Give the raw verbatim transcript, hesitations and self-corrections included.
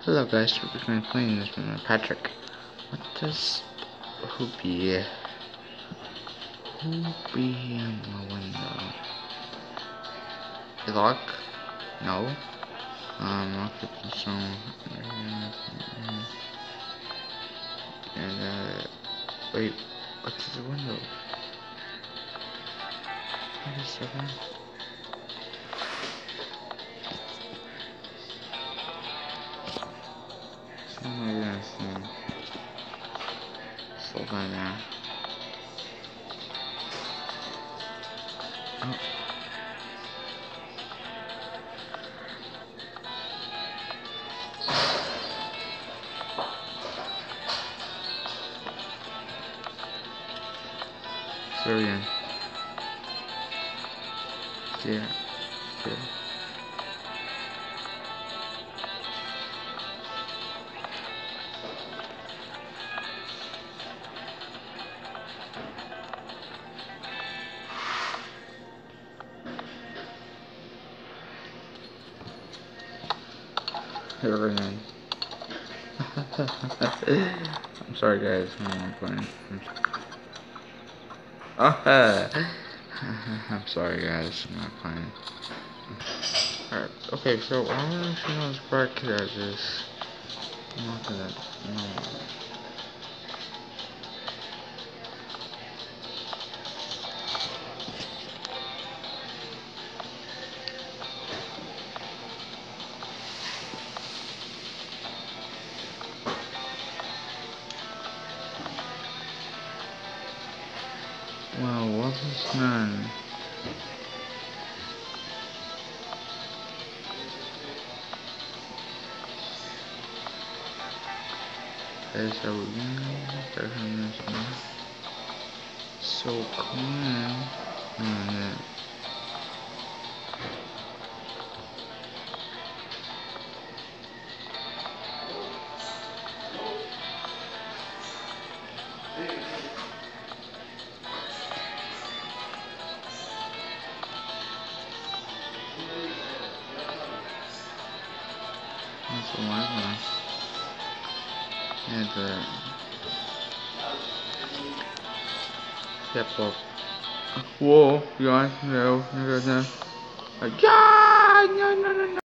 Hello guys, we're going to be playing this with Patrick. What does Hoopy Hoopy in my window? A lock? No. Um occupation. And uh wait, what's the window? Wait a second. So maybe that's um slow down there. Oh. So yeah. Yeah. Yeah. Here again. I'm sorry guys, I'm playing. Oh, I'm sorry guys, I'm not playing. Alright, okay, so I'm gonna show those broadcasters. I'm not gonna, no. Wow, what was none? There's a win, so clean. And then, that's a lot of and uh, step up. Whoa, you guys, no, no, no, no. Yeah, no, no, no, no.